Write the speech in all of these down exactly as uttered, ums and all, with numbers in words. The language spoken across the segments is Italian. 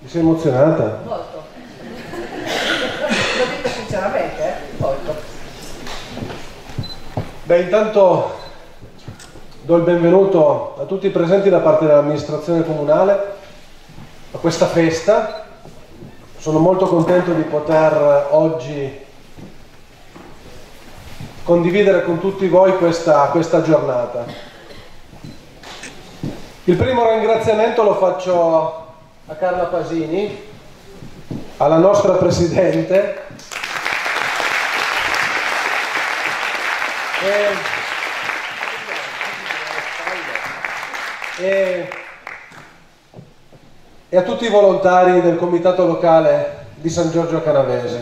Ti sei emozionata? Molto. Lo dico sinceramente, eh? Molto. Beh, intanto do il benvenuto a tutti i presenti da parte dell'amministrazione comunale a questa festa. Sono molto contento di poter oggi condividere con tutti voi questa, questa giornata. Il primo ringraziamento lo faccio a Carla Pasini, alla nostra Presidente, e, e, e a tutti i volontari del Comitato Locale di San Giorgio Canavese.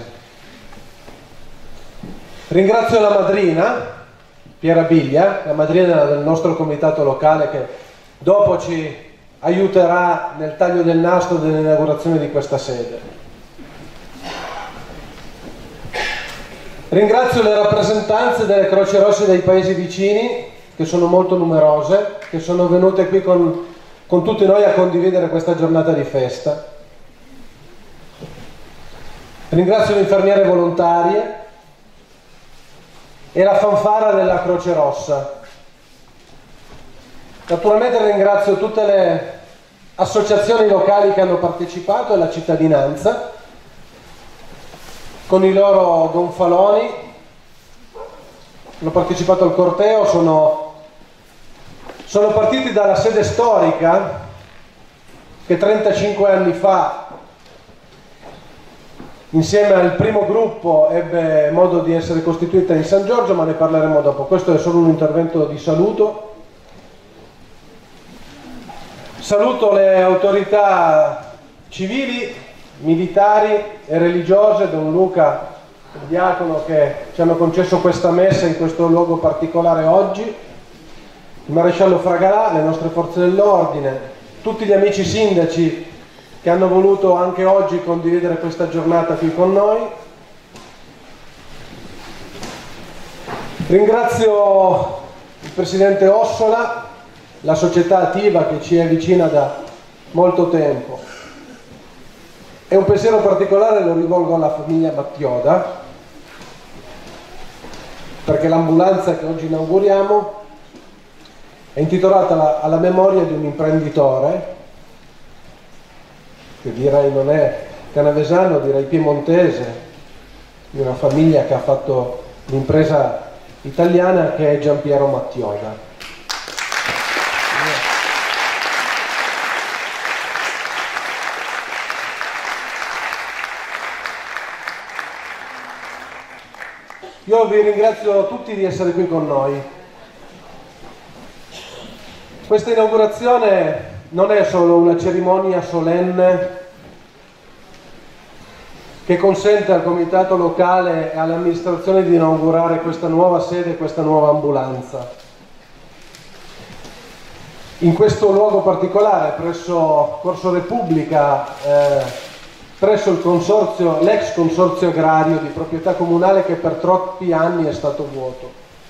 Ringrazio la madrina, Piera Biglia, la madrina del nostro Comitato Locale, che dopo ci aiuterà nel taglio del nastro dell'inaugurazione di questa sede. Ringrazio le rappresentanze delle Croci Rosse dei paesi vicini, che sono molto numerose, che sono venute qui con, con tutti noi a condividere questa giornata di festa. Ringrazio le infermiere volontarie e la fanfara della Croce Rossa. Naturalmente ringrazio tutte le associazioni locali che hanno partecipato e la cittadinanza con i loro gonfaloni. Hanno partecipato al corteo, sono, sono partiti dalla sede storica che trentacinque anni fa, insieme al primo gruppo, ebbe modo di essere costituita in San Giorgio, ma ne parleremo dopo. Questo è solo un intervento di saluto. Saluto le autorità civili, militari e religiose, Don Luca, il diacono, che ci hanno concesso questa messa in questo luogo particolare oggi, il maresciallo Fragalà, le nostre forze dell'ordine, tutti gli amici sindaci che hanno voluto anche oggi condividere questa giornata qui con noi. Ringrazio il presidente Ossola, la società attiva che ci è vicina da molto tempo, e un pensiero particolare lo rivolgo alla famiglia Mattioda, perché l'ambulanza che oggi inauguriamo è intitolata alla, alla memoria di un imprenditore che direi non è canavesano, direi piemontese, di una famiglia che ha fatto l'impresa italiana, che è Giampiero Mattioda. Io vi ringrazio tutti di essere qui con noi. Questa inaugurazione non è solo una cerimonia solenne che consente al comitato locale e all'amministrazione di inaugurare questa nuova sede, questa nuova ambulanza. In questo luogo particolare, presso Corso Repubblica, eh, presso il consorzio, l'ex consorzio agrario di proprietà comunale, che per troppi anni è stato vuoto.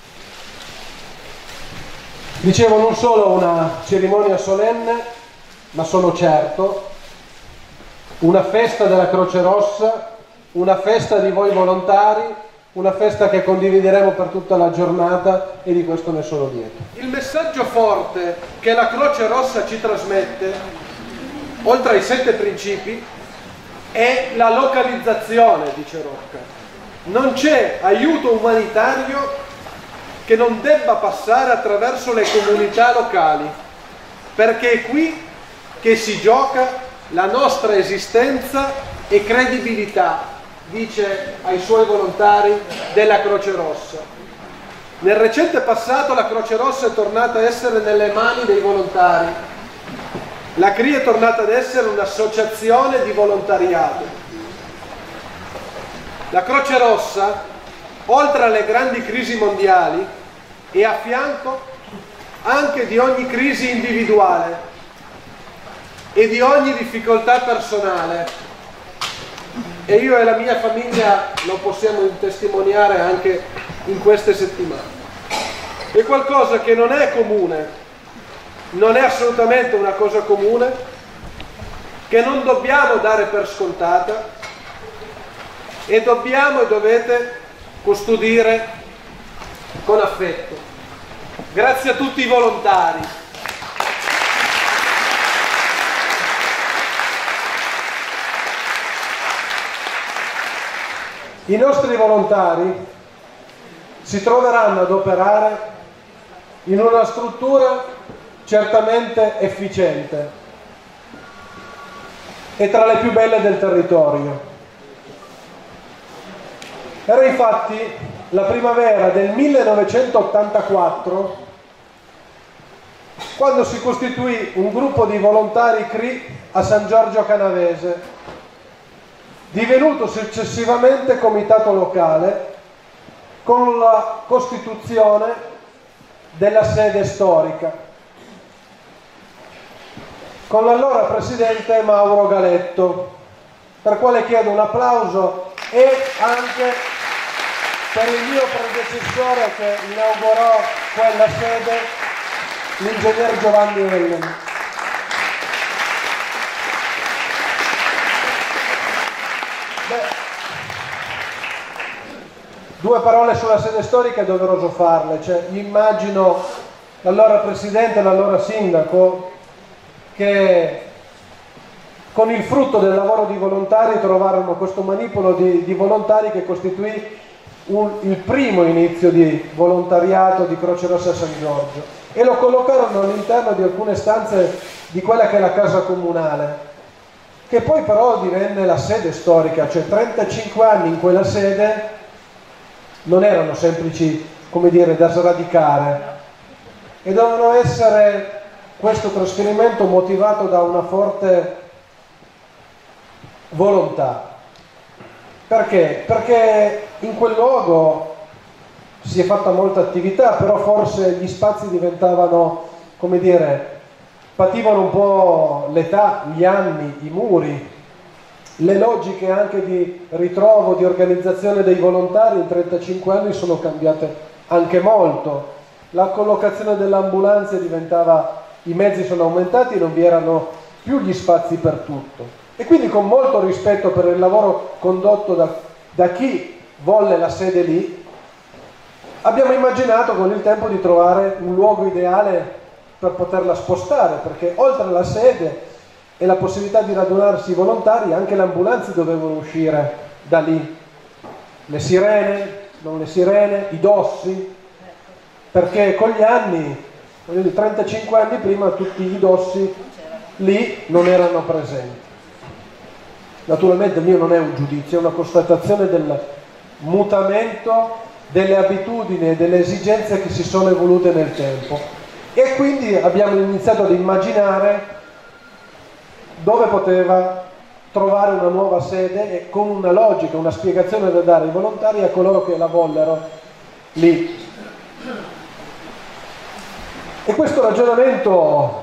Dicevo, non solo una cerimonia solenne, ma sono certo una festa della Croce Rossa, una festa di voi volontari, una festa che condivideremo per tutta la giornata, e di questo ne sono lieto. Il messaggio forte che la Croce Rossa ci trasmette, oltre ai sette principi, è la localizzazione, dice Rocca. Non c'è aiuto umanitario che non debba passare attraverso le comunità locali, perché è qui che si gioca la nostra esistenza e credibilità, dice ai suoi volontari della Croce Rossa. Nel recente passato la Croce Rossa è tornata a essere nelle mani dei volontari. La C R I è tornata ad essere un'associazione di volontariato. La Croce Rossa, oltre alle grandi crisi mondiali, è a fianco anche di ogni crisi individuale e di ogni difficoltà personale. E io e la mia famiglia lo possiamo testimoniare anche in queste settimane. È qualcosa che non è comune, non è assolutamente una cosa comune, che non dobbiamo dare per scontata e dobbiamo e dovete custodire con affetto. Grazie a tutti i volontari. I nostri volontari si troveranno ad operare in una struttura certamente efficiente e tra le più belle del territorio. Era infatti la primavera del millenovecentottantaquattro quando si costituì un gruppo di volontari C R I a San Giorgio Canavese, divenuto successivamente comitato locale con la costituzione della sede storica, con l'allora presidente Mauro Galetto, per quale chiedo un applauso, e anche per il mio predecessore che inaugurò quella sede, l'ingegner Giovanni Ellen. Beh, due parole sulla sede storica è doveroso farle, cioè, immagino l'allora presidente e l'allora sindaco che con il frutto del lavoro di volontari trovarono questo manipolo di, di volontari che costituì un, il primo inizio di volontariato di Croce Rossa San Giorgio, e lo collocarono all'interno di alcune stanze di quella che è la casa comunale, che poi però divenne la sede storica, cioè trentacinque anni in quella sede non erano semplici, come dire, da sradicare, e dovevano essere questo trasferimento motivato da una forte volontà. Perché? Perché in quel luogo si è fatta molta attività, però forse gli spazi diventavano, come dire, pativano un po' l'età, gli anni, i muri, le logiche anche di ritrovo, di organizzazione dei volontari in trentacinque anni sono cambiate anche molto. La collocazione dell'ambulanza diventava, i mezzi sono aumentati, non vi erano più gli spazi per tutto. E quindi, con molto rispetto per il lavoro condotto da, da chi volle la sede lì, abbiamo immaginato con il tempo di trovare un luogo ideale per poterla spostare, perché oltre alla sede e la possibilità di radunarsi i volontari, anche le ambulanze dovevano uscire da lì, le sirene, non le sirene, i dossi, perché con gli anni, voglio dire, trentacinque anni prima tutti i dossi lì non erano presenti. Naturalmente il mio non è un giudizio, è una constatazione del mutamento delle abitudini e delle esigenze che si sono evolute nel tempo, e quindi abbiamo iniziato ad immaginare dove poteva trovare una nuova sede, e con una logica, una spiegazione da dare ai volontari e a coloro che la vollero lì. E questo ragionamento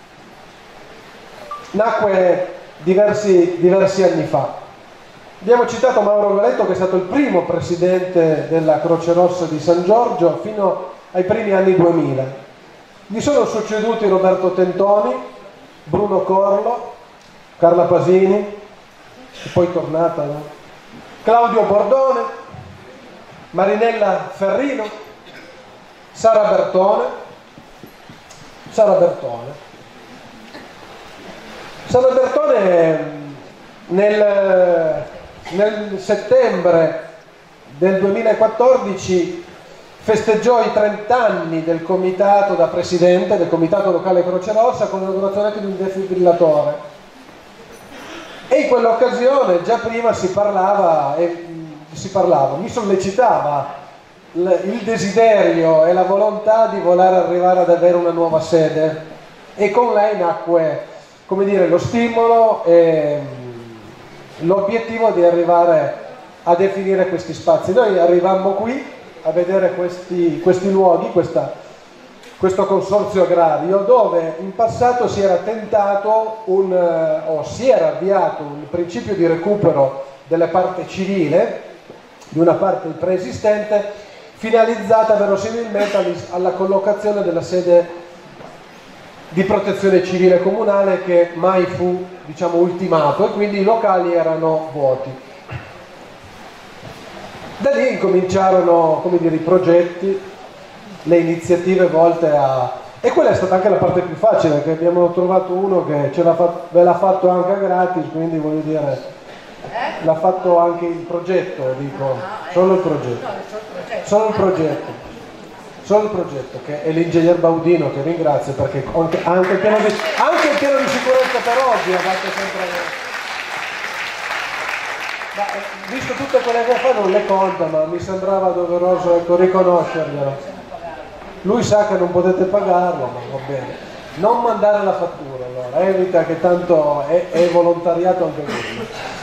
nacque diversi, diversi anni fa. Abbiamo citato Mauro Galetto, che è stato il primo presidente della Croce Rossa di San Giorgio fino ai primi anni duemila. Gli sono succeduti Roberto Tentoni, Bruno Corlo, Carla Pasini, che poi è tornata, no? Claudio Bordone, Marinella Ferrino, Sara Bertone, Sara Bertone. Sara Bertone nel, nel settembre del duemilaquattordici festeggiò i trenta anni del comitato da presidente, del comitato locale Croce Rossa, con l'inaugurazione anche di un defibrillatore. E in quell'occasione già prima si parlava, e, si parlava, mi sollecitava il desiderio e la volontà di voler arrivare ad avere una nuova sede, e con lei nacque, come dire, lo stimolo e l'obiettivo di arrivare a definire questi spazi. Noi arrivammo qui a vedere questi, questi luoghi, questa, questo consorzio agrario, dove in passato si era tentato un, o si era avviato un principio di recupero della parte civile, di una parte preesistente, finalizzata verosimilmente alla collocazione della sede di protezione civile comunale, che mai fu diciamo, ultimato e quindi i locali erano vuoti. Da lì incominciarono, come dire, i progetti, le iniziative volte a... E quella è stata anche la parte più facile, perché abbiamo trovato uno che ce l'ha fatto, ve l'ha fatto anche gratis, quindi voglio dire, l'ha fatto anche il progetto, dico, solo il progetto. Solo il progetto. Solo il progetto, che è l'ingegner Baudino, che ringrazio, perché anche, anche, il piano di, anche il piano di sicurezza per oggi ha fatto sempre... Ma, visto tutte quelle che fa non le conta, ma mi sembrava doveroso, ecco, riconoscerglielo. Lui sa che non potete pagarlo, ma va bene. Non mandare la fattura, allora, evita, che tanto è, è volontariato anche lui.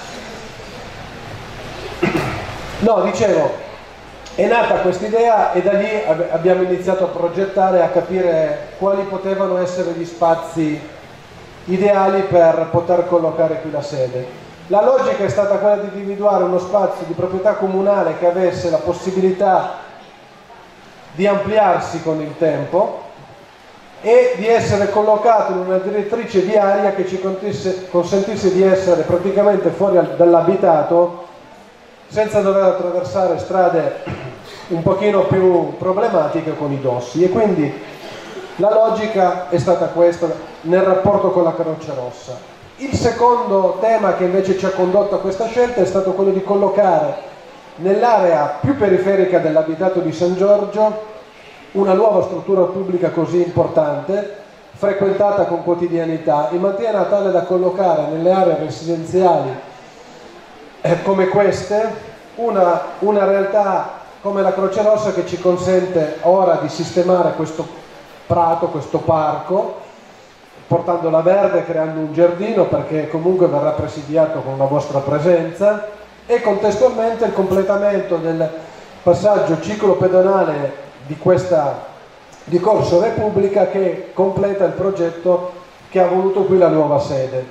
No, dicevo, è nata questa idea e da lì abbiamo iniziato a progettare, a capire quali potevano essere gli spazi ideali per poter collocare qui la sede. La logica è stata quella di individuare uno spazio di proprietà comunale che avesse la possibilità di ampliarsi con il tempo e di essere collocato in una direttrice viaria che ci consentisse di essere praticamente fuori dall'abitato senza dover attraversare strade un pochino più problematiche con i dossi. E quindi la logica è stata questa nel rapporto con la Croce Rossa. Il secondo tema che invece ci ha condotto a questa scelta è stato quello di collocare nell'area più periferica dell'abitato di San Giorgio una nuova struttura pubblica così importante, frequentata con quotidianità, in maniera tale da collocare nelle aree residenziali eh, come queste una, una realtà come la Croce Rossa che ci consente ora di sistemare questo prato, questo parco, portandola verde, creando un giardino, perché comunque verrà presidiato con la vostra presenza, e contestualmente il completamento del passaggio ciclopedonale di questa di Corso Repubblica, che completa il progetto che ha voluto qui la nuova sede.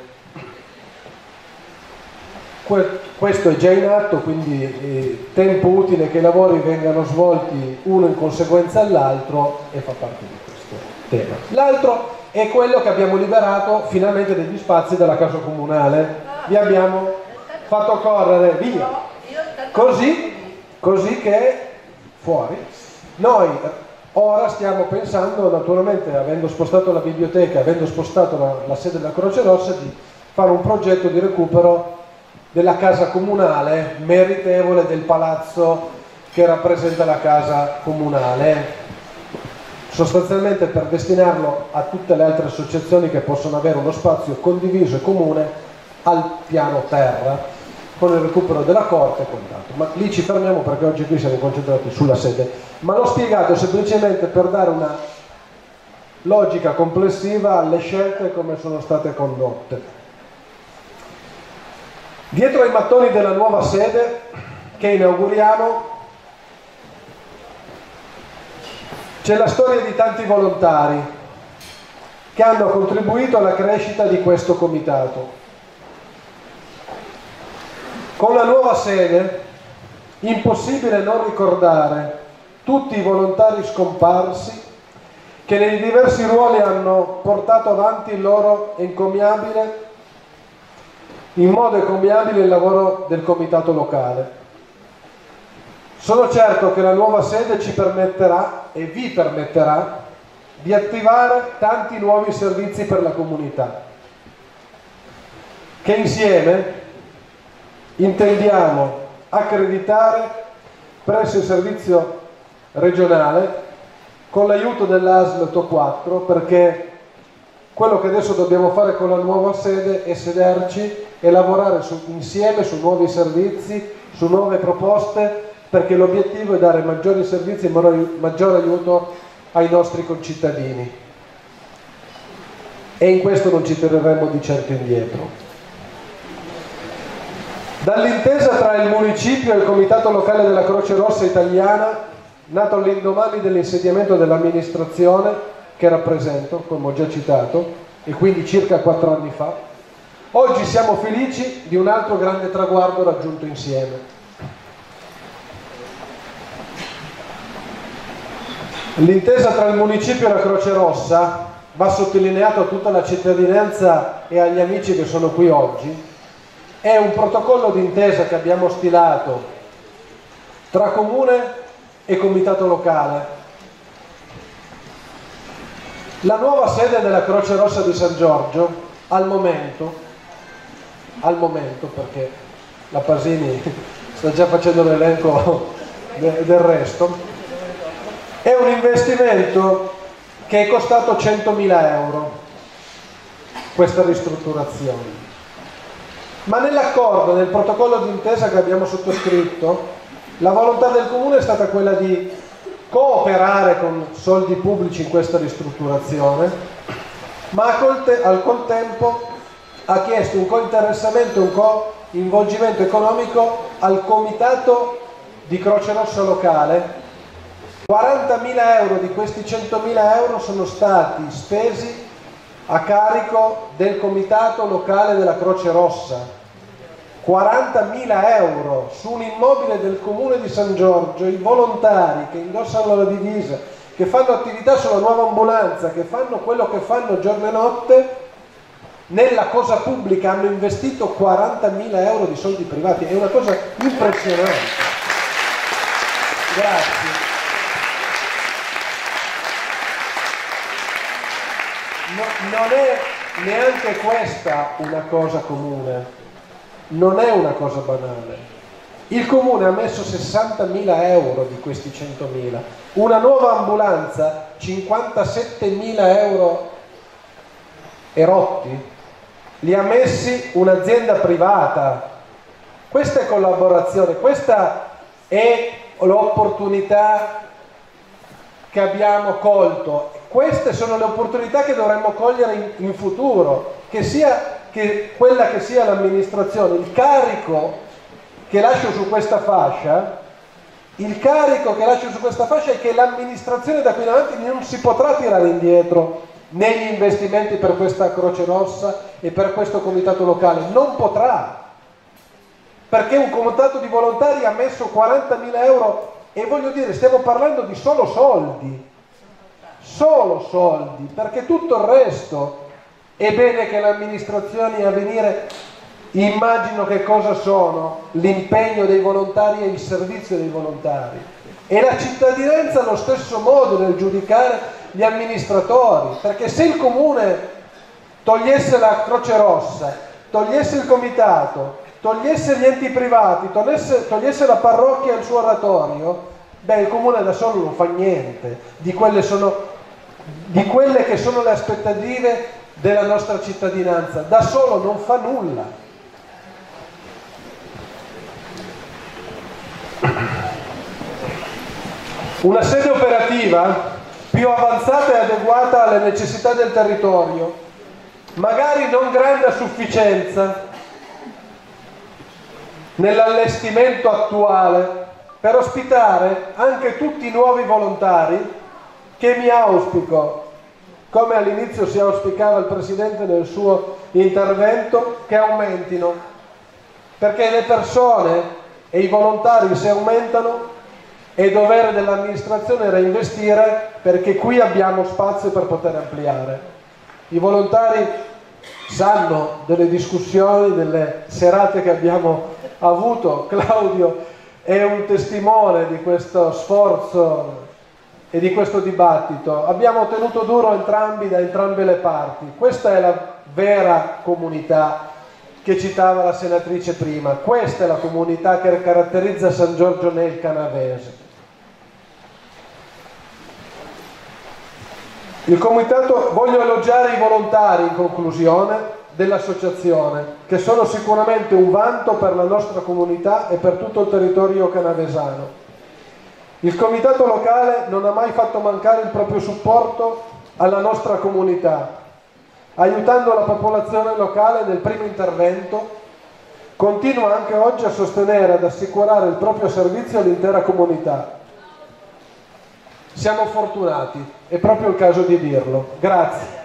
Que questo è già in atto, quindi eh, tempo utile che i lavori vengano svolti uno in conseguenza all'altro, e fa parte di questo tema. L'altro è quello che abbiamo liberato finalmente degli spazi della casa comunale. Vi abbiamo fatto correre via, così, così che fuori. Noi ora stiamo pensando, naturalmente, avendo spostato la biblioteca, avendo spostato la, la sede della Croce Rossa, di fare un progetto di recupero della casa comunale, meritevole del palazzo che rappresenta la casa comunale, sostanzialmente per destinarlo a tutte le altre associazioni che possono avere uno spazio condiviso e comune al piano terra, con il recupero della corte e quant'altro. Ma lì ci fermiamo, perché oggi qui siamo concentrati sulla sede, ma l'ho spiegato semplicemente per dare una logica complessiva alle scelte come sono state condotte. Dietro ai mattoni della nuova sede che inauguriamo c'è la storia di tanti volontari che hanno contribuito alla crescita di questo comitato. Con la nuova sede, impossibile non ricordare tutti i volontari scomparsi che nei diversi ruoli hanno portato avanti il loro encomiabile, in modo encomiabile, il lavoro del comitato locale. Sono certo che la nuova sede ci permetterà e vi permetterà di attivare tanti nuovi servizi per la comunità, che insieme intendiamo accreditare presso il servizio regionale con l'aiuto dell'A S L T O quattro, perché quello che adesso dobbiamo fare con la nuova sede è sederci e lavorare su, insieme su nuovi servizi, su nuove proposte, perché l'obiettivo è dare maggiori servizi e maggiore aiuto ai nostri concittadini, e in questo non ci tireremo di certo indietro. Dall'intesa tra il municipio e il comitato locale della Croce Rossa Italiana, nato all'indomani dell'insediamento dell'amministrazione che rappresento, come ho già citato, e quindi circa quattro anni fa, oggi siamo felici di un altro grande traguardo raggiunto insieme. L'intesa tra il municipio e la Croce Rossa va sottolineato a tutta la cittadinanza e agli amici che sono qui oggi, è un protocollo d'intesa che abbiamo stilato tra Comune e Comitato Locale. La nuova sede della Croce Rossa di San Giorgio, al momento, al momento perché la Pasini sta già facendo l'elenco de- del resto, è un investimento che è costato centomila euro, questa ristrutturazione. Ma nell'accordo, nel protocollo d'intesa che abbiamo sottoscritto, la volontà del Comune è stata quella di cooperare con soldi pubblici in questa ristrutturazione, ma al contempo ha chiesto un cointeressamento, un coinvolgimento economico al Comitato di Croce Rossa locale. quarantamila euro di questi centomila euro sono stati spesi a carico del Comitato Locale della Croce Rossa. quarantamila euro su un immobile del Comune di San Giorgio, i volontari che indossano la divisa, che fanno attività sulla nuova ambulanza, che fanno quello che fanno giorno e notte, nella cosa pubblica hanno investito quarantamila euro di soldi privati. È una cosa impressionante. Grazie. No, non è neanche questa una cosa comune, non è una cosa banale. Il Comune ha messo sessantamila euro di questi centomila, una nuova ambulanza cinquantasettemila euro erotti, li ha messi un'azienda privata. Questa è collaborazione, questa è l'opportunità che abbiamo colto. Queste sono le opportunità che dovremmo cogliere in, in futuro, che sia che quella che sia l'amministrazione, il carico che lascio su questa fascia, il carico che lascio su questa fascia è che l'amministrazione da qui in avanti non si potrà tirare indietro negli investimenti per questa Croce Rossa e per questo comitato locale, non potrà, perché un comitato di volontari ha messo quarantamila euro e voglio dire, stiamo parlando di solo soldi. Solo soldi, perché tutto il resto è bene che le amministrazioni a venire immagino che cosa sono l'impegno dei volontari e il servizio dei volontari, e la cittadinanza allo stesso modo nel giudicare gli amministratori, perché se il Comune togliesse la Croce Rossa, togliesse il comitato, togliesse gli enti privati, togliesse, togliesse la parrocchia e il suo oratorio, beh, il Comune da solo non fa niente di quelle sono di quelle che sono le aspettative della nostra cittadinanza, da solo non fa nulla. Una sede operativa più avanzata e adeguata alle necessità del territorio, magari non grande a sufficienza nell'allestimento attuale, per ospitare anche tutti i nuovi volontari che mi auspico, come all'inizio si auspicava il Presidente nel suo intervento, che aumentino, perché le persone e i volontari se aumentano è dovere dell'amministrazione reinvestire, perché qui abbiamo spazio per poter ampliare. I volontari sanno delle discussioni, delle serate che abbiamo avuto, Claudio è un testimone di questo sforzo e di questo dibattito. Abbiamo tenuto duro entrambi da entrambe le parti. Questa è la vera comunità che citava la senatrice prima, questa è la comunità che caratterizza San Giorgio nel Canavese. Il comitato, voglio elogiare i volontari in conclusione dell'associazione, che sono sicuramente un vanto per la nostra comunità e per tutto il territorio canavesano. Il comitato locale non ha mai fatto mancare il proprio supporto alla nostra comunità, aiutando la popolazione locale nel primo intervento, continua anche oggi a sostenere e ad assicurare il proprio servizio all'intera comunità. Siamo fortunati, è proprio il caso di dirlo. Grazie.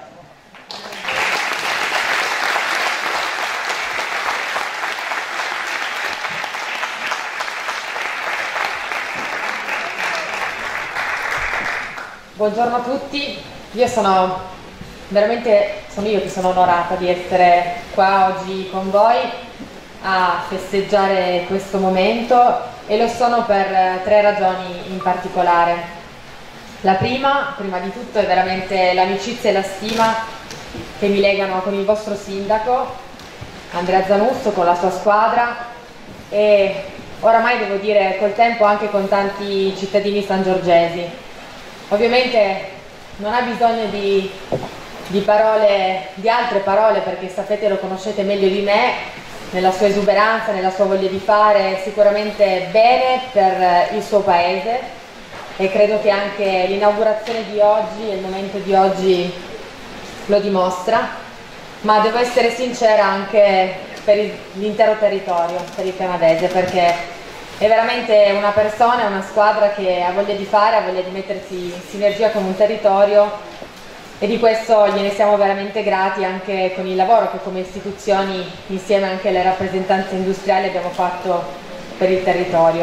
Buongiorno a tutti, io sono veramente sono io che sono onorata di essere qua oggi con voi a festeggiare questo momento, e lo sono per tre ragioni in particolare. La prima, prima di tutto, è veramente l'amicizia e la stima che mi legano con il vostro sindaco Andrea Zanusso, con la sua squadra, e oramai devo dire col tempo anche con tanti cittadini sangiorgesi. Ovviamente non ha bisogno di, di parole, di altre parole, perché sapete, lo conoscete meglio di me, nella sua esuberanza, nella sua voglia di fare sicuramente bene per il suo paese, e credo che anche l'inaugurazione di oggi e il momento di oggi lo dimostra, ma devo essere sincera anche per l'intero territorio, per il canadese, perché è veramente una persona, una squadra che ha voglia di fare, ha voglia di mettersi in sinergia con un territorio, e di questo gliene siamo veramente grati, anche con il lavoro che come istituzioni, insieme anche alle rappresentanze industriali, abbiamo fatto per il territorio.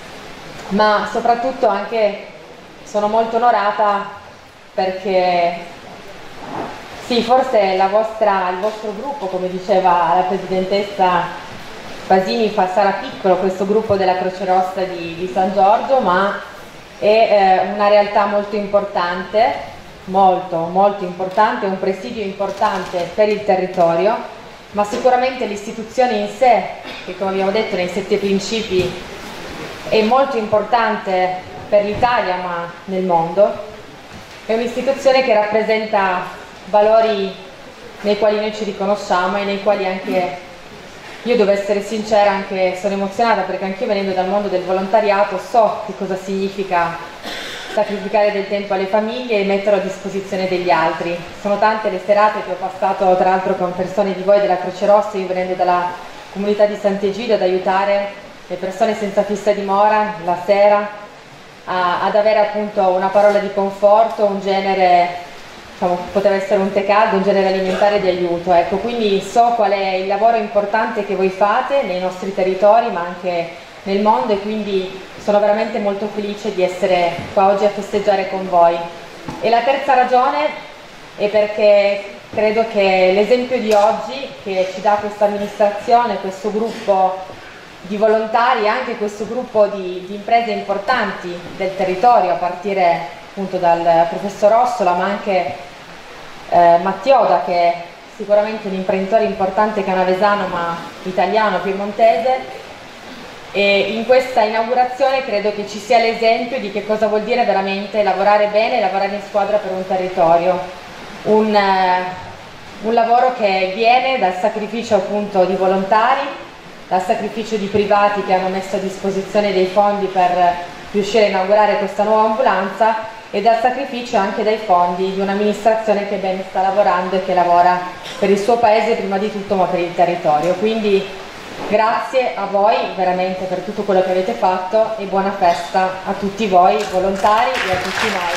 Ma soprattutto anche sono molto onorata perché sì, forse la vostra, il vostro gruppo, come diceva la presidentessa Pasini, fa, sarà piccolo questo gruppo della Croce Rossa di, di San Giorgio, ma è eh, una realtà molto importante, molto molto importante, un presidio importante per il territorio, ma sicuramente l'istituzione in sé, che come abbiamo detto nei sette principi è molto importante per l'Italia ma nel mondo, è un'istituzione che rappresenta valori nei quali noi ci riconosciamo e nei quali anche io, devo essere sincera, anche sono emozionata, perché anch'io, venendo dal mondo del volontariato, so che cosa significa sacrificare del tempo alle famiglie e metterlo a disposizione degli altri. Sono tante le serate che ho passato, tra l'altro con persone di voi della Croce Rossa, io venendo dalla comunità di Sant'Egidio, ad aiutare le persone senza fissa dimora la sera a, ad avere appunto una parola di conforto, un genere, diciamo, poteva essere un tè caldo, un genere alimentare di aiuto, ecco. Quindi so qual è il lavoro importante che voi fate nei nostri territori ma anche nel mondo, e quindi sono veramente molto felice di essere qua oggi a festeggiare con voi. E la terza ragione è perché credo che l'esempio di oggi che ci dà questa amministrazione, questo gruppo di volontari, anche questo gruppo di, di imprese importanti del territorio, a partire appunto dal professor Ossola, ma anche eh, Mattioda, che è sicuramente un imprenditore importante canavesano ma italiano, piemontese, e in questa inaugurazione credo che ci sia l'esempio di che cosa vuol dire veramente lavorare bene e lavorare in squadra per un territorio, un, eh, un lavoro che viene dal sacrificio appunto di volontari, dal sacrificio di privati che hanno messo a disposizione dei fondi per riuscire a inaugurare questa nuova ambulanza, e dal sacrificio anche dai fondi di un'amministrazione che bene sta lavorando e che lavora per il suo paese prima di tutto, ma per il territorio. Quindi grazie a voi veramente per tutto quello che avete fatto, e buona festa a tutti voi volontari e a tutti noi,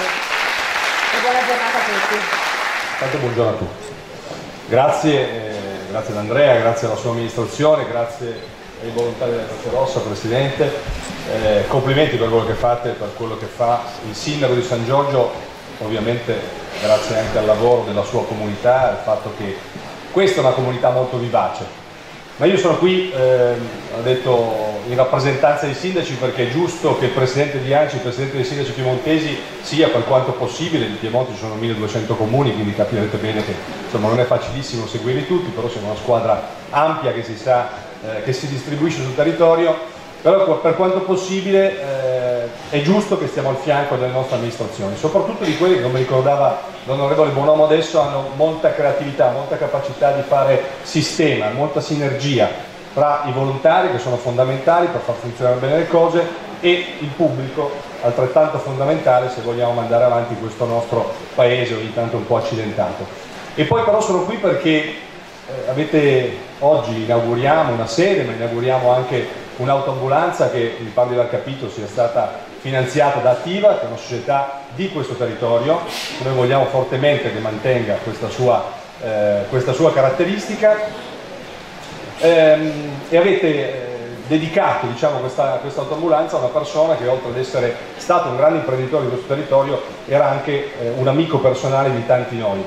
e buona giornata a tutti. Tanto buongiorno a tutti. Grazie, eh, grazie ad Andrea, grazie alla sua amministrazione, grazie ai volontari della Croce Rossa, Presidente. Eh, complimenti per quello che fate, per quello che fa il sindaco di San Giorgio, ovviamente grazie anche al lavoro della sua comunità, al fatto che questa è una comunità molto vivace. Ma io sono qui, eh, ho detto, in rappresentanza dei sindaci, perché è giusto che il Presidente di ANCI, il Presidente dei sindaci piemontesi, sia per quanto possibile. In Piemonte ci sono milleduecento comuni, quindi capirete bene che insomma, non è facilissimo seguirli tutti, però siamo una squadra ampia che si, sa, eh, che si distribuisce sul territorio. Però per quanto possibile eh, è giusto che stiamo al fianco delle nostre amministrazioni, soprattutto di quelli che, come ricordava l'onorevole Bonomo adesso, hanno molta creatività, molta capacità di fare sistema, molta sinergia tra i volontari, che sono fondamentali per far funzionare bene le cose, e il pubblico, altrettanto fondamentale se vogliamo mandare avanti questo nostro paese ogni tanto un po' accidentato. E poi però sono qui perché eh, avete, oggi inauguriamo una sede, ma inauguriamo anche un'autoambulanza che, mi pare di aver capito, sia stata finanziata da Attiva, che è una società di questo territorio. Noi vogliamo fortemente che mantenga questa sua, eh, questa sua caratteristica, ehm, e avete eh, dedicato, diciamo, questa, questa autoambulanza a una persona che, oltre ad essere stato un grande imprenditore di questo territorio, era anche eh, un amico personale di tanti noi.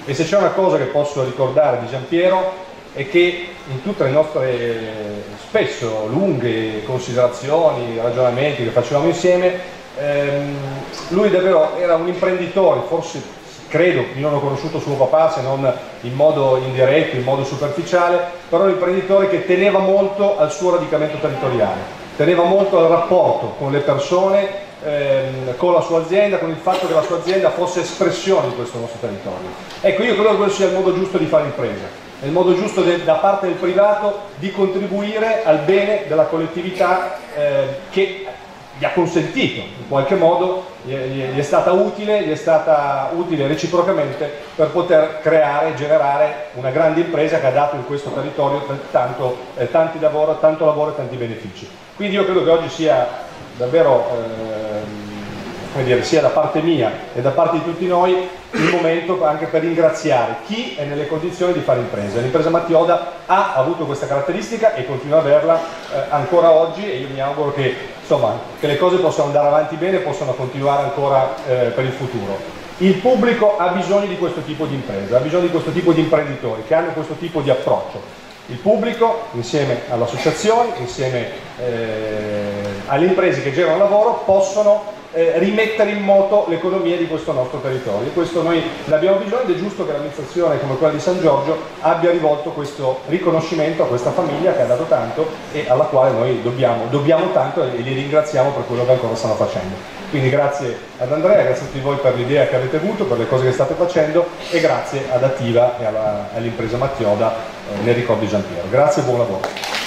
E se c'è una cosa che posso ricordare di Giampiero è che in tutte le nostre spesso lunghe considerazioni, ragionamenti che facevamo insieme, ehm, lui davvero era un imprenditore, forse credo, io non ho conosciuto suo papà se non in modo indiretto, in modo superficiale, però un imprenditore che teneva molto al suo radicamento territoriale, teneva molto al rapporto con le persone, ehm, con la sua azienda, con il fatto che la sua azienda fosse espressione di questo nostro territorio. Ecco, io credo che quello sia il modo giusto di fare impresa. È il modo giusto de, da parte del privato di contribuire al bene della collettività eh, che gli ha consentito, in qualche modo gli è, gli è stata utile, gli è stata utile reciprocamente per poter creare e generare una grande impresa che ha dato in questo territorio tanto, eh, tanti lavoro, tanto lavoro e tanti benefici. Quindi io credo che oggi sia davvero eh, come dire, sia da parte mia e da parte di tutti noi il momento anche per ringraziare chi è nelle condizioni di fare impresa. L'impresa Mattioda ha avuto questa caratteristica e continua ad averla eh, ancora oggi, e io mi auguro che, insomma, che le cose possano andare avanti bene e possano continuare ancora eh, per il futuro. Il pubblico ha bisogno di questo tipo di impresa, ha bisogno di questo tipo di imprenditori che hanno questo tipo di approccio. Il pubblico, insieme alle associazioni, insieme eh, alle imprese che generano lavoro, possono eh, rimettere in moto l'economia di questo nostro territorio. Questo noi ne abbiamo bisogno ed è giusto che l'amministrazione come quella di San Giorgio abbia rivolto questo riconoscimento a questa famiglia che ha dato tanto e alla quale noi dobbiamo, dobbiamo tanto, e li ringraziamo per quello che ancora stanno facendo. Quindi grazie ad Andrea, grazie a tutti voi per l'idea che avete avuto, per le cose che state facendo, e grazie ad Attiva e all'impresa Mattioda eh, nel ricordo di Giampiero. Grazie e buon lavoro.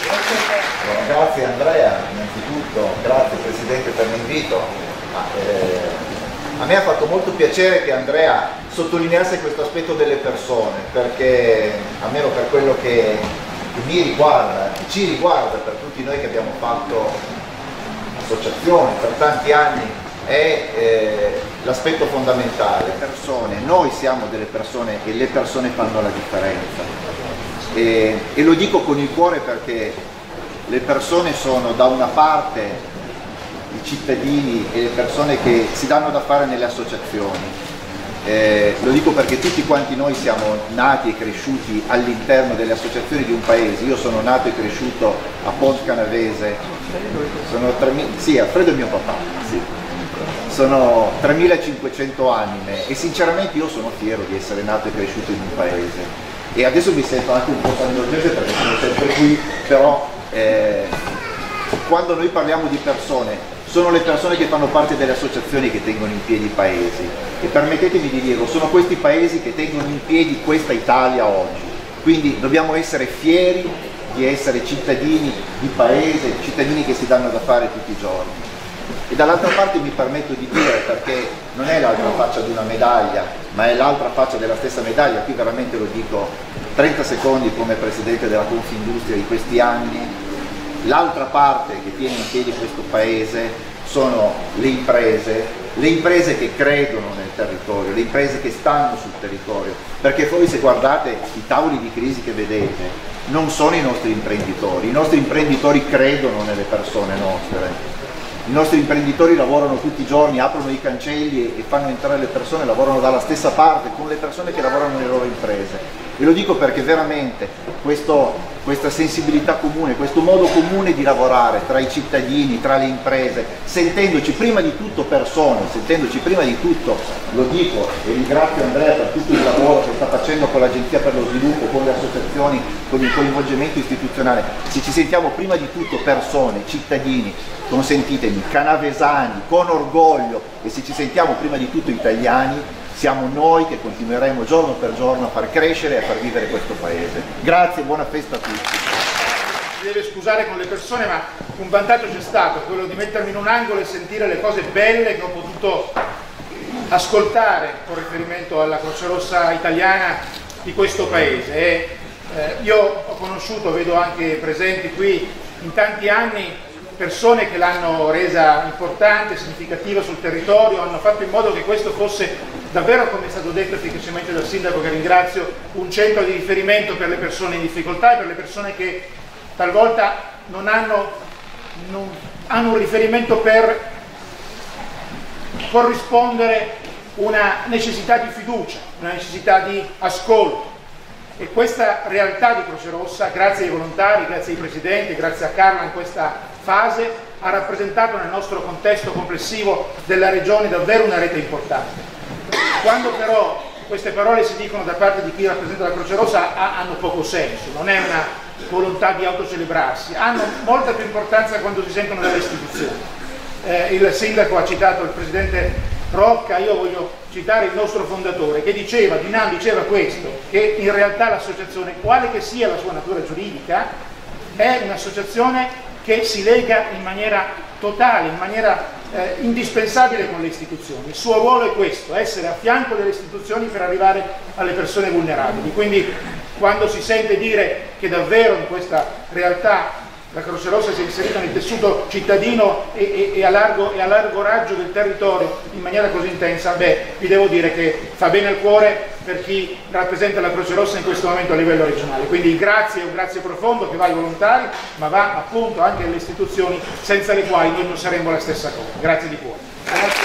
Grazie Andrea, innanzitutto, grazie Presidente per l'invito. Eh, a me ha fatto molto piacere che Andrea sottolineasse questo aspetto delle persone, perché almeno per quello che, che mi riguarda, che ci riguarda, per tutti noi che abbiamo fatto associazioni per tanti anni, è eh, l'aspetto fondamentale. Le persone, noi siamo delle persone e le persone fanno la differenza, e, e lo dico con il cuore perché le persone sono da una parte i cittadini e le persone che si danno da fare nelle associazioni. Eh, lo dico perché tutti quanti noi siamo nati e cresciuti all'interno delle associazioni di un paese. Io sono nato e cresciuto a Ponte Canavese, sono tremila, sì, Alfredo è mio papà, sì. Sono tremilacinquecento anime e sinceramente io sono fiero di essere nato e cresciuto in un paese, e adesso mi sento anche un po' sangiorgese perché sono sempre qui, però eh, quando noi parliamo di persone, sono le persone che fanno parte delle associazioni che tengono in piedi i paesi, e permettetemi di dirlo, sono questi paesi che tengono in piedi questa Italia oggi. Quindi dobbiamo essere fieri di essere cittadini di paese, cittadini che si danno da fare tutti i giorni. E dall'altra parte mi permetto di dire, perché non è l'altra faccia di una medaglia, ma è l'altra faccia della stessa medaglia, qui veramente lo dico trenta secondi come Presidente della Confindustria di questi anni, l'altra parte che tiene in piedi questo paese sono le imprese, le imprese che credono nel territorio, le imprese che stanno sul territorio, perché poi se guardate i tavoli di crisi che vedete, non sono i nostri imprenditori, i nostri imprenditori credono nelle persone nostre. I nostri imprenditori lavorano tutti i giorni, aprono i cancelli e fanno entrare le persone, lavorano dalla stessa parte con le persone che lavorano nelle loro imprese. E lo dico perché veramente questo, questa sensibilità comune, questo modo comune di lavorare tra i cittadini, tra le imprese, sentendoci prima di tutto persone, sentendoci prima di tutto, lo dico e ringrazio Andrea per tutto il lavoro che sta facendo con l'Agenzia per lo Sviluppo, con le associazioni, con il coinvolgimento istituzionale, se ci sentiamo prima di tutto persone, cittadini, consentitemi, canavesani, con orgoglio, e se ci sentiamo prima di tutto italiani, siamo noi che continueremo giorno per giorno a far crescere e a far vivere questo paese. Grazie e buona festa a tutti. Si deve scusare con le persone, ma un vantaggio c'è stato, quello di mettermi in un angolo e sentire le cose belle che ho potuto ascoltare con riferimento alla Croce Rossa italiana di questo paese. E, eh, io ho conosciuto, vedo anche presenti qui in tanti anni, persone che l'hanno resa importante, significativa sul territorio, hanno fatto in modo che questo fosse davvero, come è stato detto efficacemente dal Sindaco, che ringrazio, un centro di riferimento per le persone in difficoltà e per le persone che talvolta non hanno, non hanno un riferimento per corrispondere una necessità di fiducia, una necessità di ascolto. E questa realtà di Croce Rossa, grazie ai volontari, grazie ai presidenti, grazie a Carla in questa fase, ha rappresentato nel nostro contesto complessivo della regione davvero una rete importante. Quando però queste parole si dicono da parte di chi rappresenta la Croce Rossa hanno poco senso, non è una volontà di autocelebrarsi, hanno molta più importanza quando si sentono dalle istituzioni. Eh, il sindaco ha citato il presidente Rocca, io voglio citare il nostro fondatore che diceva, Dinan diceva questo, che in realtà l'associazione, quale che sia la sua natura giuridica, è un'associazione che si lega in maniera totale, in maniera eh, indispensabile con le istituzioni. Il suo ruolo è questo, essere a fianco delle istituzioni per arrivare alle persone vulnerabili. Quindi quando si sente dire che davvero in questa realtà la Croce Rossa si è inserita nel tessuto cittadino e, e, e, a largo, e a largo raggio del territorio in maniera così intensa, beh, vi devo dire che fa bene al cuore per chi rappresenta la Croce Rossa in questo momento a livello regionale. Quindi grazie, un grazie profondo che va ai volontari, ma va appunto anche alle istituzioni senza le quali noi non saremmo la stessa cosa. Grazie di cuore. Grazie.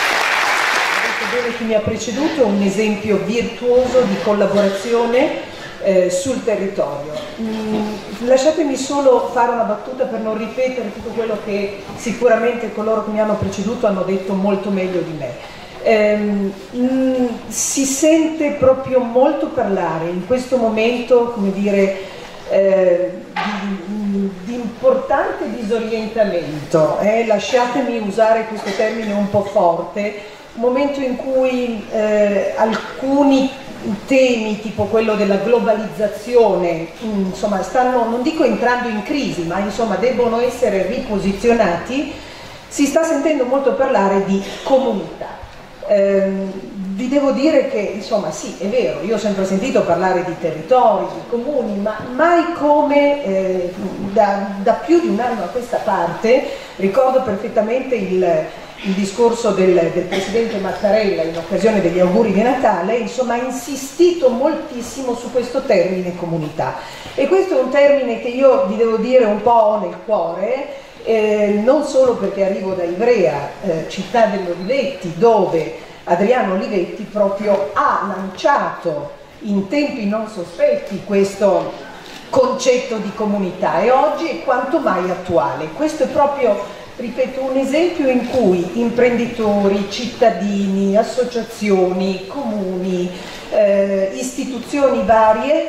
Bene, chi mi ha preceduto, un esempio virtuoso di collaborazione Eh, sul territorio. Mm, lasciatemi solo fare una battuta per non ripetere tutto quello che sicuramente coloro che mi hanno preceduto hanno detto molto meglio di me. Eh, mm, si sente proprio molto parlare in questo momento, come dire, eh, di, di importante disorientamento, eh, lasciatemi usare questo termine un po' forte, un momento in cui eh, alcuni temi tipo quello della globalizzazione insomma stanno, non dico entrando in crisi, ma insomma debbono essere riposizionati. Si sta sentendo molto parlare di comunità. Eh, vi devo dire che insomma sì, è vero, io ho sempre sentito parlare di territori, di comuni, ma mai come eh, da, da più di un anno a questa parte. Ricordo perfettamente il il discorso del, del Presidente Mattarella in occasione degli auguri di Natale, insomma ha insistito moltissimo su questo termine comunità, e questo è un termine che io vi devo dire un po' ho nel cuore, eh, non solo perché arrivo da Ivrea, eh, città dell'Olivetti, dove Adriano Olivetti proprio ha lanciato in tempi non sospetti questo concetto di comunità, e oggi è quanto mai attuale. Questo è proprio, ripeto, un esempio in cui imprenditori, cittadini, associazioni, comuni, eh, istituzioni varie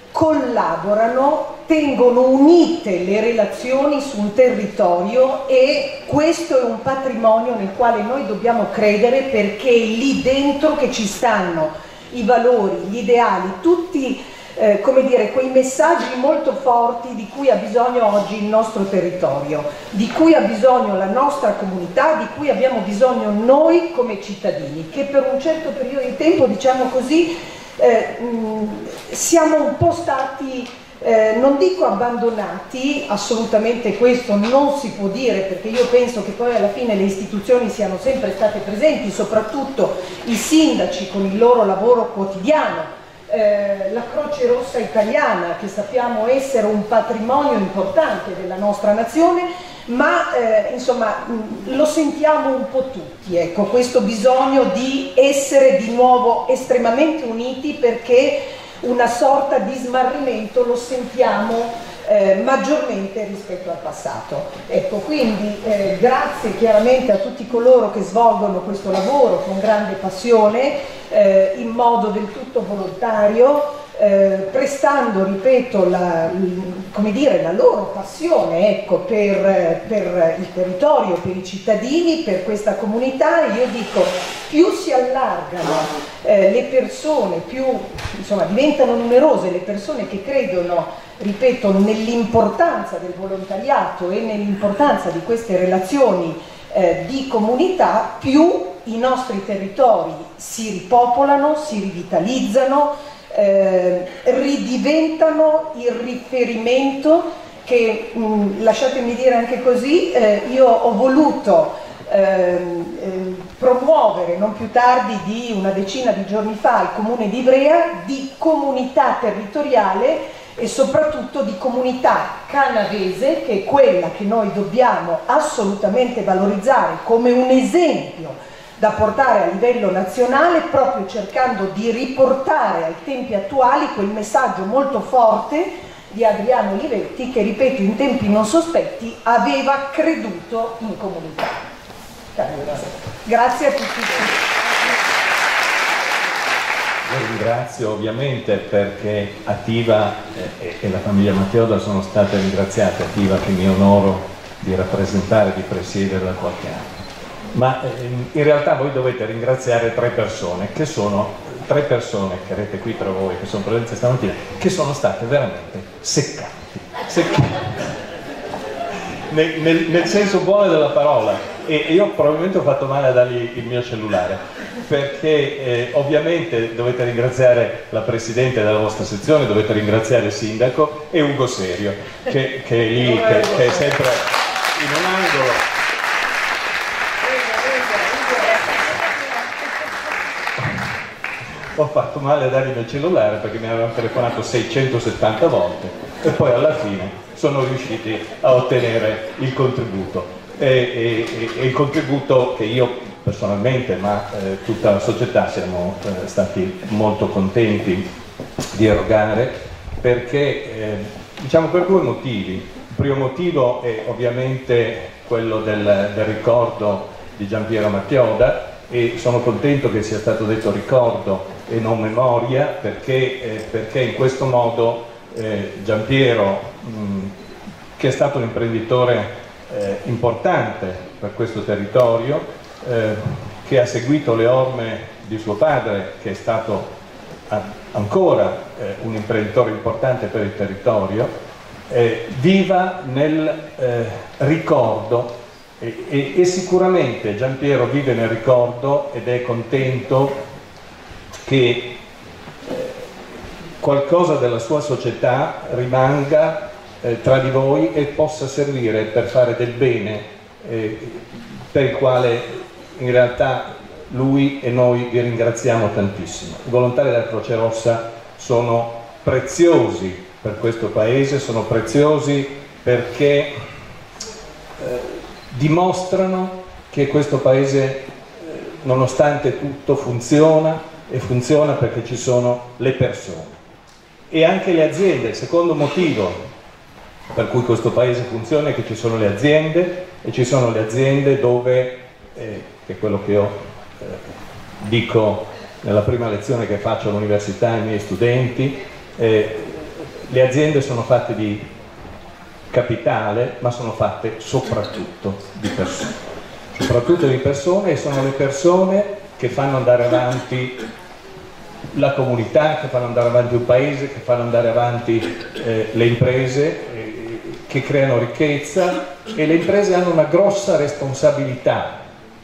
collaborano, tengono unite le relazioni su un territorio, e questo è un patrimonio nel quale noi dobbiamo credere, perché è lì dentro che ci stanno i valori, gli ideali, tutti Eh, come dire, quei messaggi molto forti di cui ha bisogno oggi il nostro territorio, di cui ha bisogno la nostra comunità, di cui abbiamo bisogno noi come cittadini, che per un certo periodo di tempo, diciamo così, eh, mh, siamo un po' stati, eh, non dico abbandonati, assolutamente questo non si può dire, perché io penso che poi alla fine le istituzioni siano sempre state presenti, soprattutto i sindaci con il loro lavoro quotidiano, Eh, la Croce Rossa italiana, che sappiamo essere un patrimonio importante della nostra nazione, ma eh, insomma mh, lo sentiamo un po' tutti, ecco, questo bisogno di essere di nuovo estremamente uniti, perché una sorta di smarrimento lo sentiamo eh, maggiormente rispetto al passato. Ecco, quindi eh, grazie chiaramente a tutti coloro che svolgono questo lavoro con grande passione, Eh, in modo del tutto volontario, eh, prestando, ripeto, la, come dire, la loro passione, ecco, per, per il territorio, per i cittadini, per questa comunità. E io dico, più si allargano eh, le persone, più insomma diventano numerose le persone che credono, ripeto, nell'importanza del volontariato e nell'importanza di queste relazioni eh, di comunità, più i nostri territori si ripopolano, si rivitalizzano, eh, ridiventano il riferimento che, mh, lasciatemi dire anche così, eh, io ho voluto eh, eh, promuovere non più tardi di una decina di giorni fa al Comune di Ivrea, di comunità territoriale e soprattutto di comunità canavese, che è quella che noi dobbiamo assolutamente valorizzare come un esempio da portare a livello nazionale, proprio cercando di riportare ai tempi attuali quel messaggio molto forte di Adriano Olivetti che, ripeto, in tempi non sospetti aveva creduto in comunità. Grazie a tutti voi. Io ringrazio ovviamente perché Attiva e, e la famiglia Matteoda sono state ringraziate, Attiva che mi onoro di rappresentare, di presiedere da qualche anno. Ma eh, in realtà voi dovete ringraziare tre persone, che sono tre persone che avete qui tra voi, che sono presenti stamattina, che sono state veramente seccanti, seccanti. Nel, nel, nel senso buono della parola, e io probabilmente ho fatto male a dargli il mio cellulare, perché eh, ovviamente dovete ringraziare la Presidente della vostra sezione, dovete ringraziare il Sindaco e Ugo Serio, che, che è lì, che, che è sempre in un angolo. Ho fatto male a dargli il mio cellulare perché mi avevano telefonato seicentosettanta volte e poi alla fine sono riusciti a ottenere il contributo e, e, e il contributo che io personalmente, ma eh, tutta la società siamo eh, stati molto contenti di erogare, perché eh, diciamo per due motivi. Il primo motivo è ovviamente quello del, del ricordo di Giampiero Matteoda, e sono contento che sia stato detto ricordo e non memoria, perché, eh, perché in questo modo eh, Giampiero, mh, che è stato un imprenditore eh, importante per questo territorio, eh, che ha seguito le orme di suo padre, che è stato a, ancora eh, un imprenditore importante per il territorio, eh, viva nel eh, ricordo. E, e, e sicuramente Giampiero vive nel ricordo ed è contento che eh, qualcosa della sua società rimanga eh, tra di voi e possa servire per fare del bene, eh, per il quale in realtà lui e noi vi ringraziamo tantissimo. I volontari della Croce Rossa sono preziosi per questo paese, sono preziosi perché eh, dimostrano che questo paese, nonostante tutto, funziona, e funziona perché ci sono le persone e anche le aziende. Il secondo motivo per cui questo paese funziona è che ci sono le aziende, e ci sono le aziende dove, eh, che è quello che io eh, dico nella prima lezione che faccio all'università ai miei studenti, eh, le aziende sono fatte di capitale, ma sono fatte soprattutto di persone, soprattutto di persone, e sono le persone che fanno andare avanti la comunità, che fanno andare avanti un paese, che fanno andare avanti eh, le imprese, eh, che creano ricchezza, e le imprese hanno una grossa responsabilità,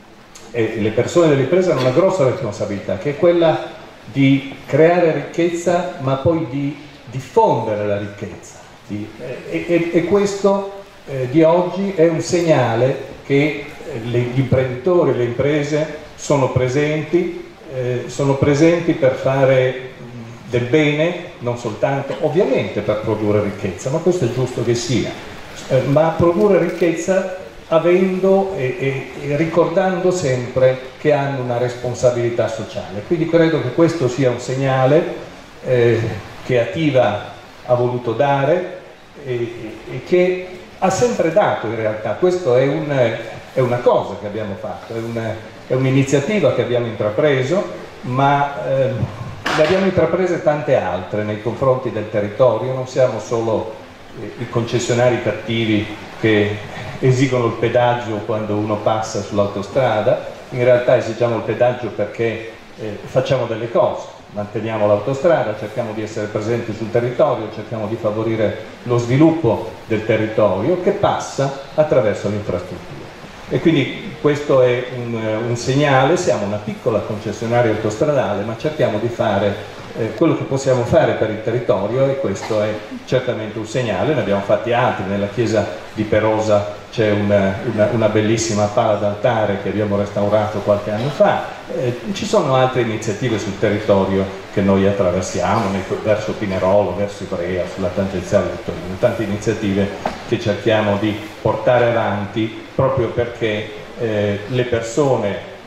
e le persone delle imprese hanno una grossa responsabilità, che è quella di creare ricchezza, ma poi di diffondere la ricchezza. E, e, e questo eh, di oggi è un segnale che eh, le, gli imprenditori, le imprese sono presenti, eh, sono presenti per fare del bene, non soltanto ovviamente per produrre ricchezza, ma questo è giusto che sia, eh, ma produrre ricchezza avendo e, e, e ricordando sempre che hanno una responsabilità sociale. Quindi credo che questo sia un segnale eh, che Attiva ha voluto dare e, e che ha sempre dato in realtà. Questo è, un, è una cosa che abbiamo fatto, è un'iniziativa che abbiamo intrapreso, ma eh, ne abbiamo intraprese tante altre nei confronti del territorio. Non siamo solo eh, i concessionari cattivi che esigono il pedaggio quando uno passa sull'autostrada, in realtà esigiamo il pedaggio perché eh, facciamo delle cose. Manteniamo l'autostrada, cerchiamo di essere presenti sul territorio, cerchiamo di favorire lo sviluppo del territorio che passa attraverso l'infrastruttura. E quindi questo è un, un segnale. Siamo una piccola concessionaria autostradale, ma cerchiamo di fare eh, quello che possiamo fare per il territorio, e questo è certamente un segnale. Ne abbiamo fatti altri. Nella chiesa di Perosa c'è una, una, una bellissima pala d'altare che abbiamo restaurato qualche anno fa. Eh, ci sono altre iniziative sul territorio che noi attraversiamo, nei, verso Pinerolo, verso Ivrea, sulla tangenziale di Torino, tante iniziative che cerchiamo di portare avanti proprio perché eh, le persone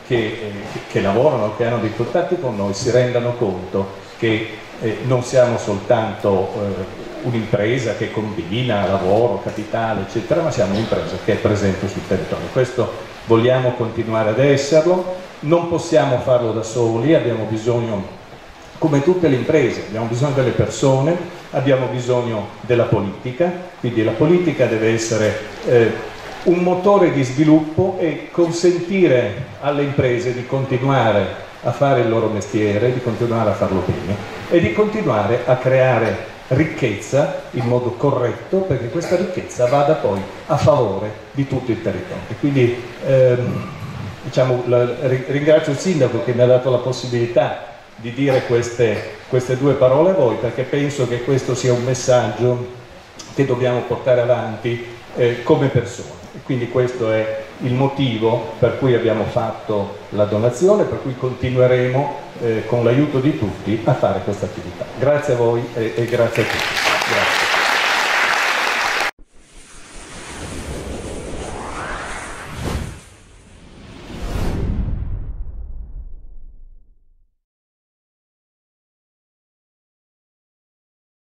che, eh, che lavorano, che hanno dei contatti con noi, si rendano conto che eh, non siamo soltanto eh, un'impresa che combina lavoro, capitale, eccetera, ma siamo un'impresa che è presente sul territorio. Questo vogliamo continuare ad esserlo, non possiamo farlo da soli, abbiamo bisogno, come tutte le imprese, abbiamo bisogno delle persone, abbiamo bisogno della politica, quindi la politica deve essere eh, un motore di sviluppo e consentire alle imprese di continuare a fare il loro mestiere, di continuare a farlo bene e di continuare a creare ricchezza in modo corretto, perché questa ricchezza vada poi a favore di tutto il territorio. Quindi ehm, diciamo, la, ringrazio il sindaco che mi ha dato la possibilità di dire queste, queste due parole a voi, perché penso che questo sia un messaggio che dobbiamo portare avanti eh, come persone. E quindi questo è il motivo per cui abbiamo fatto la donazione, per cui continueremo eh, con l'aiuto di tutti a fare questa attività. Grazie a voi e, e grazie a tutti. Grazie.